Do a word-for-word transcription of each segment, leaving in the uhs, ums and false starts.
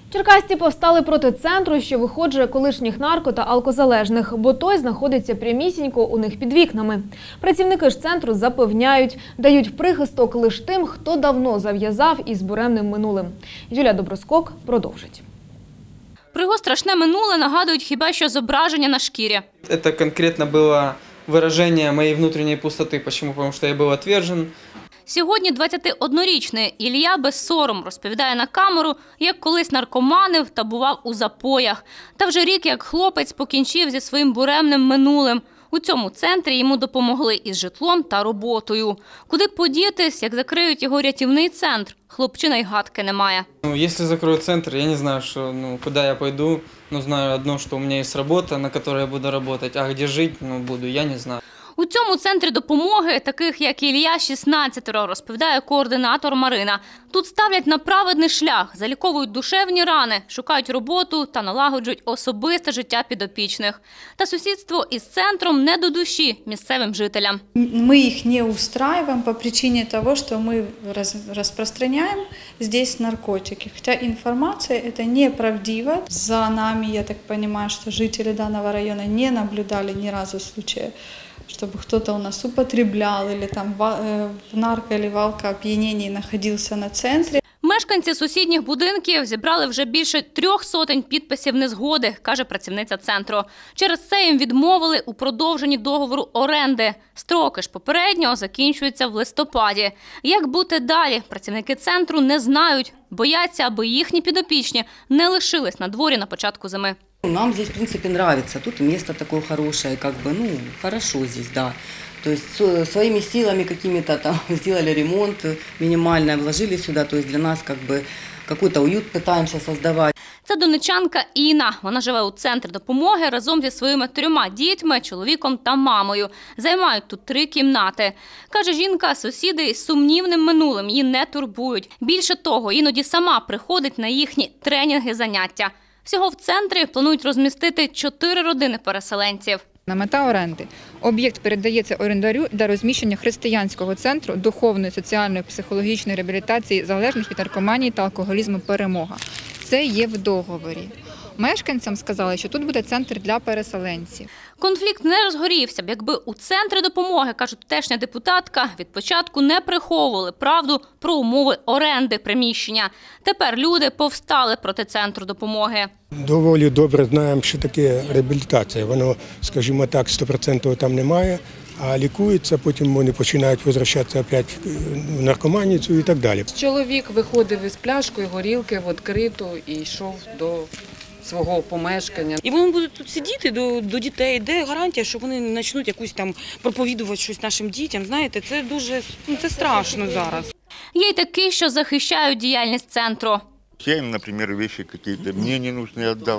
Черкасці повстали проти центру, що виходжує колишніх нарко- та алкозалежних, бо той знаходиться прямісінько у них під вікнами. Працівники ж центру запевняють, дають прихисток лише тим, хто давно зав'язав із буремним минулим. Юлія Доброскок продовжить. Про його страшне минуле нагадують хіба що зображення на шкірі. Це конкретно було вираження моєї внутрішньої пустоти. Чому? Тому що я був відвержен. Сьогодні двадцятиоднорічний Ілля без сором розповідає на камеру, як колись наркоманив та бував у запоях. Та вже рік, як хлопець покінчив зі своїм буремним минулим. У цьому центрі йому допомогли із житлом та роботою. Куди подітись, як закриють його рятівний центр, хлопчина й гадки не має. Ну, якщо закриють центр, я не знаю, що, ну, куди я пойду. Ну, знаю одно, що у мене є робота, на якій я буду працювати, а де жити, ну, буду, я не знаю. У цьому центрі допомоги, таких як Ілля, шістнадцятеро, розповідає координатор Марина. Тут ставлять на праведний шлях, заліковують душевні рани, шукають роботу та налагоджують особисте життя підопічних. Та сусідство із центром не до душі місцевим жителям. Ми їх не устраиваем по причині того, що ми розпространяємо здесь наркотики. Хоча інформація – це неправдива. За нами, я так розумію, що жителі даного району не наблюдали ні разу случая, чтобы кто-то у нас употреблял или там в нарко- или в алкоопьянении находился на центрі. Мешканці сусідніх будинків зібрали вже більше трьох сотень підписів незгоди, каже працівниця центру. Через це їм відмовили у продовженні договору оренди. Строки ж попереднього закінчуються в листопаді. Як бути далі, працівники центру не знають. Бояться, аби їхні підопічні не лишились на дворі на початку зими. Нам здесь, в принципе, нравится. Тут место такое хорошее, как бы, ну, хорошо здесь, да. То есть своими силами какими-то там сделали ремонт, минимально вложили сюда. То есть для нас как бы какой-то уют пытаемся создавать. Це донечанка Інна. Вона живе у центрі допомоги разом зі своїми трьома дітьми, чоловіком та мамою. Займають тут три кімнати. Каже жінка, сусіди із сумнівним минулим її не турбують. Більше того, іноді сама приходить на їхні тренінги-заняття. Всього в центрі планують розмістити чотири родини переселенців. Мета оренди. Об'єкт передається орендарю для розміщення християнського центру духовної, соціальної, психологічної реабілітації залежних від наркоманії та алкоголізму «Перемога». Це є в договорі. Мешканцям сказали, що тут буде центр для переселенців. Конфлікт не розгорівся б, якби у центрі допомоги, каже тутешня депутатка, від початку не приховували правду про умови оренди приміщення. Тепер люди повстали проти центру допомоги. Доволі добре знаємо, що таке реабілітація. Воно, скажімо так, сто відсотків там немає, а лікуються, потім вони починають повертатися опять в наркоманію і так далі. Чоловік виходив із пляшкою, горілки в відкриту і йшов до свого помешкання. І вони будуть тут сидіти до, до дітей. Де гарантія, що вони не почнуть якусь там проповідувати щось нашим дітям? Знаєте, це дуже, ну, це страшно зараз. Є й такі, що захищають діяльність центру. Я им, например, вещи какие-то мне не нужные отдал.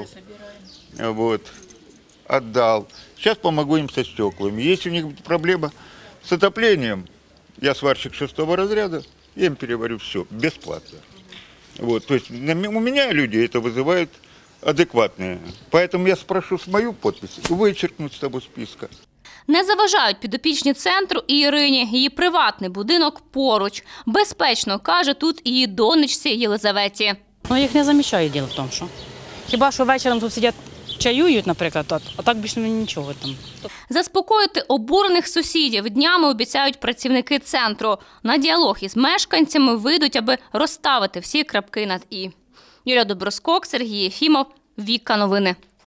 Вот. Отдал. Сейчас помогу им со стеклами. Если у них проблема с отоплением, я сварщик шестого разряда, я им переварю все бесплатно. Вот. То есть у меня люди это вызывают адекватные. Поэтому я спрошу с мою подпись вычеркнуть с того списка. Не заважають підопічні центру і Ірині. Її приватний будинок поруч. Безпечно, каже тут і її донечці Єлизаветі. Ну, їх не замічаю, діло в тому, що. Хіба що вечором тут сидять, чаюють, наприклад, а так більше нічого там. Заспокоїти обурених сусідів днями обіцяють працівники центру. На діалог із мешканцями вийдуть, аби розставити всі крапки над «і». Юлія Доброскок, Сергій Єфімов, Віка Новини.